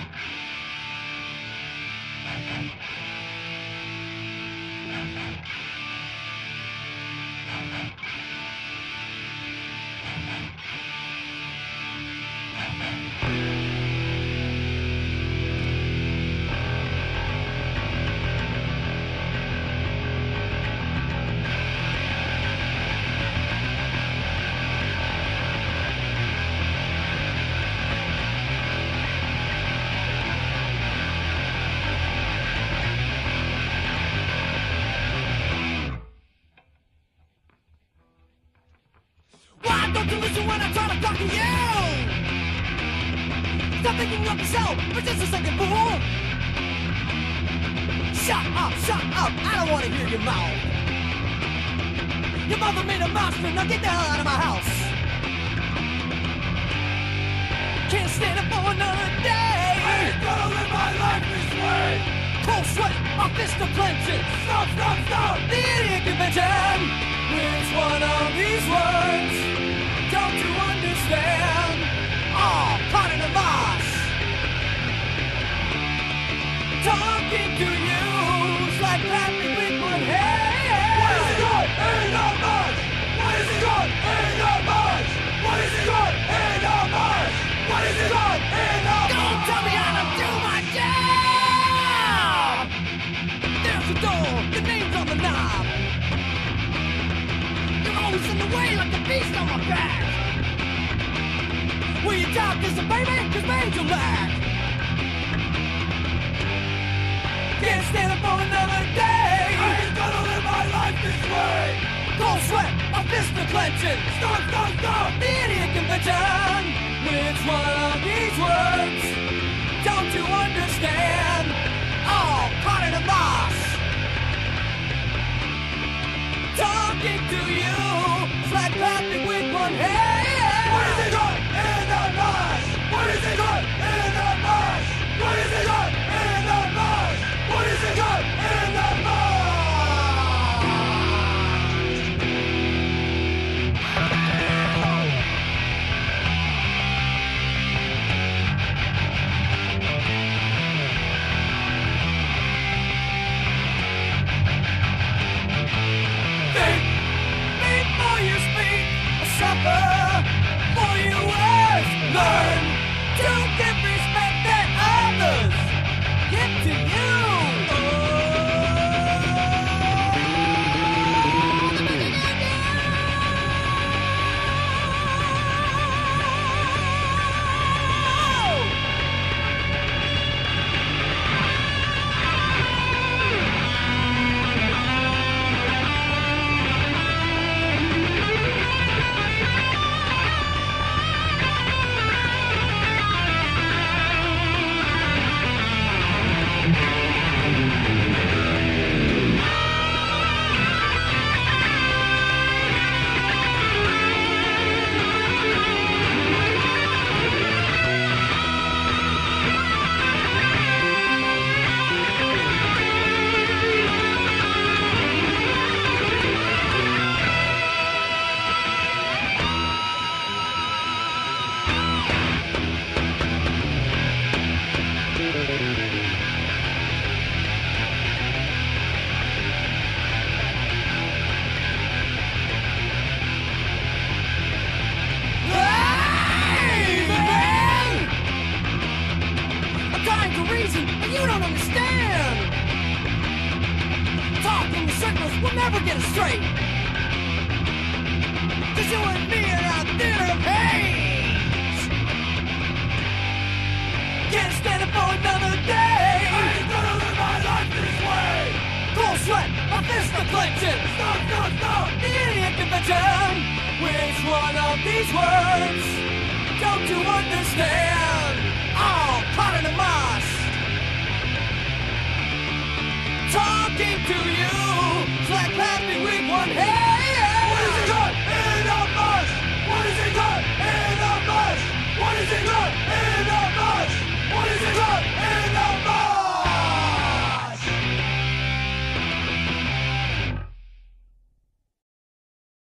Don't you listen when I try to talk to you? Stop thinking of yourself for just a second, fool. Shut up, I don't want to hear your mouth. Your mother made a monster, now get the hell out of my house. Can't stand it for another day. I ain't gonna live my life this way. Cold sweat, my fist are clenching. Stop! The idiot convention. Which one of these words don't you understand? Oh, caught in a mosh. Talking to you is like clapping with one hand. What is it got? Ain't no mosh. What is it got? Ain't no mosh. What is it got? Ain't no mosh. What is it got? Ain't no mosh. Don't tell me how to do my job. There's the door, the name's on the knob. You're always in the way like a beast on my back. Will you talk this a baby? Cause baby you lack. Can't stand it for another day. I ain't gonna live my life this way. Cold sweat, my fist are clenching. Stop! The idiot convention. Which one of these words don't you understand? Oh, caught in a mosh. Talking to you is like clapping with one hand. What is it got? Ain't no mosh. What is it got? Ain't no mosh. What is it got? Ain't no mosh. What is it got? Ain't no mosh. Think before you speak, suffer for your words. Learn to give respect that others give to you. And you don't understand. Talking in circles will never get us straight. Cause you and me are out there of haze. Can't stand it for another day. I ain't gonna live my life this way. Cold sweat, my fist are clenching. Stop! The idiot convention. Which one of these words don't you understand? Oh, caught in a mosh. Talking to you, it's like laughing with one hand.